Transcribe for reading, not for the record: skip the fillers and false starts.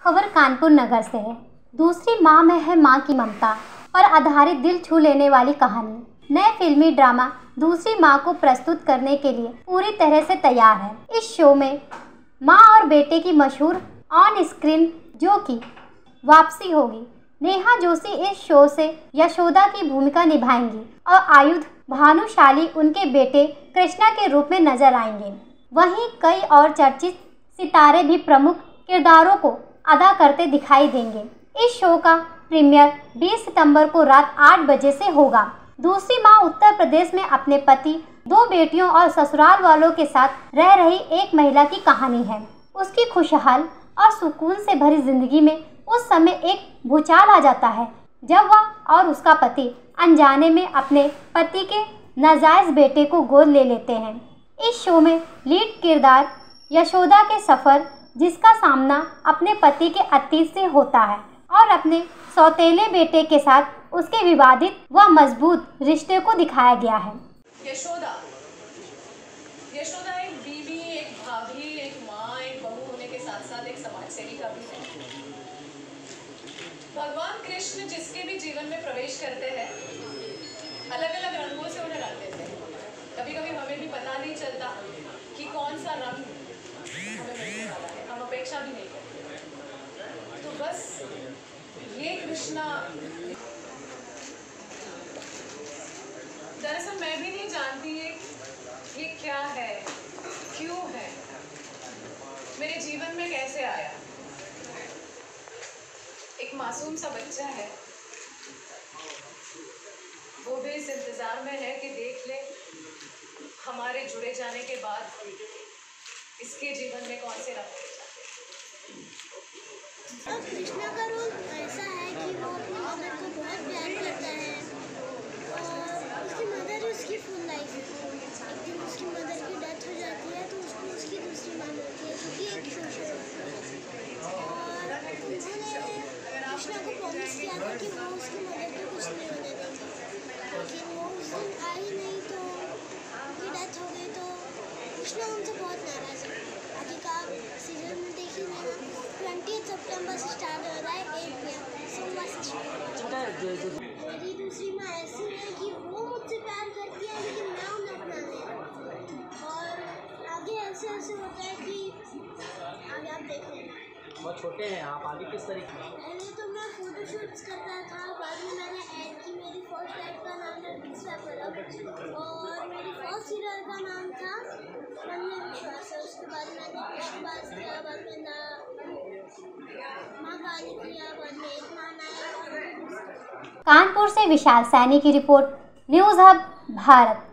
खबर कानपुर नगर से है। दूसरी माँ में है माँ की ममता पर आधारित दिल छू लेने वाली कहानी। नए फिल्मी ड्रामा दूसरी माँ को प्रस्तुत करने के लिए पूरी तरह से तैयार है। इस शो में माँ और बेटे की मशहूर ऑन स्क्रीन जो की वापसी होगी। नेहा जोशी इस शो से यशोदा की भूमिका निभाएंगी और आयुध भानुशाली उनके बेटे कृष्णा के रूप में नजर आएंगे। वहीं कई और चर्चित सितारे भी प्रमुख किरदारों को अदा करते दिखाई देंगे। इस शो का प्रीमियर 20 सितंबर को रात 8 बजे से होगा। दूसरी माँ उत्तर प्रदेश में अपने पति, 2 बेटियों और ससुराल वालों के साथ रह रही एक महिला की कहानी है। उसकी खुशहाल और सुकून से भरी जिंदगी में उस समय एक भूचाल आ जाता है जब वह और उसका पति अनजाने में अपने पति के नाजायज बेटे को गोद ले लेते हैं। इस शो में लीड किरदार यशोदा के सफ़र जिसका सामना अपने पति के अतीत से होता है और अपने सौतेले बेटे के साथ उसके विवादित व मजबूत रिश्ते को दिखाया गया है। यशोदा एक बीवी, एक भाभी, एक माँ, एक बहू होने के साथ साथ एक समाज सेविका भी है। भगवान कृष्ण जिसके भी जीवन में प्रवेश करते हैं अलग अलग रंगों से उन्हें रंग देते हैं। कभी कभी हमें भी पता नहीं चलता कि कौन सा रंग हमें मिलने वाला है, हम अपेक्षा भी नहीं करते। तो बस ये कृष्णा, दरअसल मैं भी नहीं जानती ये क्या है, क्यों है, मेरे जीवन में कैसे आया। एक मासूम सा बच्चा है, वो भी इस इंतजार में है कि देख ले हमारे जुड़े जाने के बाद इसके जीवन में कौन से रंग और कृष्णा का रोल ऐसा है कि वो अपनी मदर को बहुत प्यार करता है और उसकी मदर उसकी फुल लाइफ है। एक दिन उसकी मदर की डेथ हो जाती है तो उसको उसकी दूसरी माँ मिलती है क्योंकि एक सोशल और उन्होंने कृष्णा को प्रॉमिस किया था कि वो उसकी मदर को कुछ नहीं होने देंगे, लेकिन वो उस दिन आई नहीं तो उनकी डेथ हो गई। तो कृष्णा उनसे बहुत नाराज है। आगे का सीजन में देखिए ना, 20 सितंबर से स्टार्ट हो रहा है, 8 PM सोमवार से शुरू। मेरी दूसरी माँ ऐसी है कि वो मुझसे प्यार करती है लेकिन मैं उन्हें अपना नहीं, और आगे ऐसे होता है कि आगे आप देख लेना। बहुत छोटे हैं आप, आगे किस तरीके? पहले तो मैं फोटोशूट्स करता था, बाद में मैंने ऐड की। मेरी फर्स्ट ऐड का नाम था दूसरा परब और मेरी फर्स्ट सीरियल का नाम था मन में विश्वास है। उसके बाद मैंने विश्वास किया, बाद में माँ गाली किया, बाद में एक मान आया। कानपुर से विशाल सैनी की रिपोर्ट, न्यूज़ हब भारत।